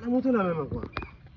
moto là même quoi.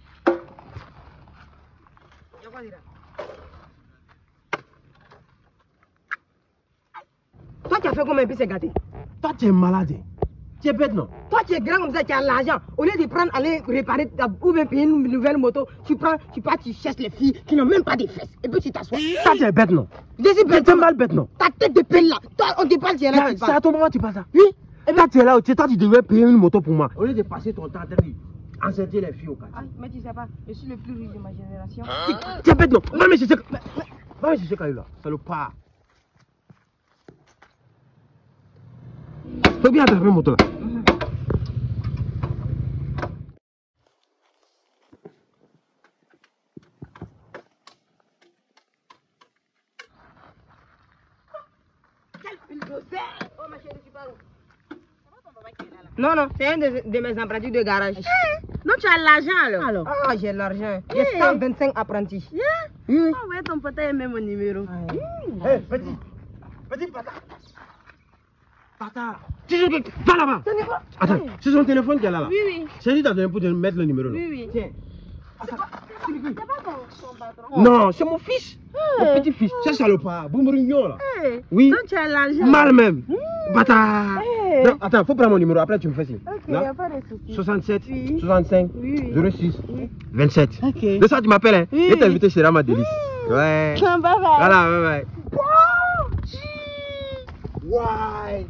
Toi, tu as fait combien puis c'est gâté? Toi, tu es malade. Tu es bête, non? Toi, tu es grand comme ça, tu as l'argent. Au lieu de prendre, aller réparer ou bien payer une nouvelle moto, tu pars, tu cherches les filles qui n'ont même pas de fesses. Et puis tu t'assois. Toi, tu es bête, non? Je suis bête. Tu es mal bête, non? Ta tête de pelle là. Toi, on te parle, tu es là. C'est à ton moment tu passes ça? Oui. Et là, tu es là, toi, tu devais payer une moto pour moi. Au lieu de passer ton temps à encercler les filles au quartier. Ah, mais tu sais pas, je suis le plus riche de ma génération. Tu es bête, non? Va me chercher. Va me chercher Kayou là. Salopard. Faut bien attraper moto là. Oh ma chérie, tu parles où? Non, non, c'est un de mes apprentis de garage. Donc tu as l'argent alors? Ah, j'ai l'argent. J'ai 125 apprentis. Oui. Ah ouais, ton pote a même mon numéro. Hé, petit pata. Pata. Va là-bas. Attends, c'est son téléphone qui est là. Oui, oui. C'est lui qui t'a donné pour te mettre le numéro là. Oui, oui. Tiens. C'est pas ton patron? Non, c'est mon fils. Mon petit-fils. C'est salopard. Boumrignon là. Oui. Donc tu as l'argent? Mal même. Bata. Non, attends, faut prendre mon numéro. Après, tu me fais signe. Ok, il n'y a pas de souci. 67, Oui. 65, Oui. 06, 27. Ok. De ça, tu m'appelles, hein? Oui. Je t'ai invité chez Rama Délice. Ouais. Bye bye. Voilà, ouais, ouais. Ouais.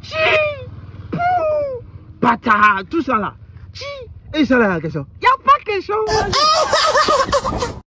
Bata, tout ça là. Et ça là, la question. Y a pas question.